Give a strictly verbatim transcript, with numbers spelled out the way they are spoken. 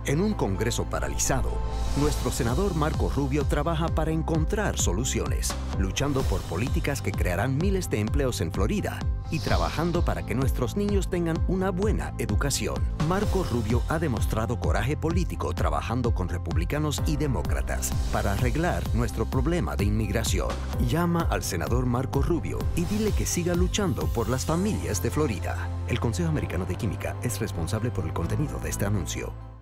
En un Congreso paralizado, nuestro senador Marco Rubio trabaja para encontrar soluciones, luchando por políticas que crearán miles de empleos en Florida y trabajando para que nuestros niños tengan una buena educación. Marco Rubio ha demostrado coraje político trabajando con republicanos y demócratas para arreglar nuestro problema de inmigración. Llama al senador Marco Rubio y dile que siga luchando por las familias de Florida. El Consejo Americano de Química es responsable por el contenido de este anuncio.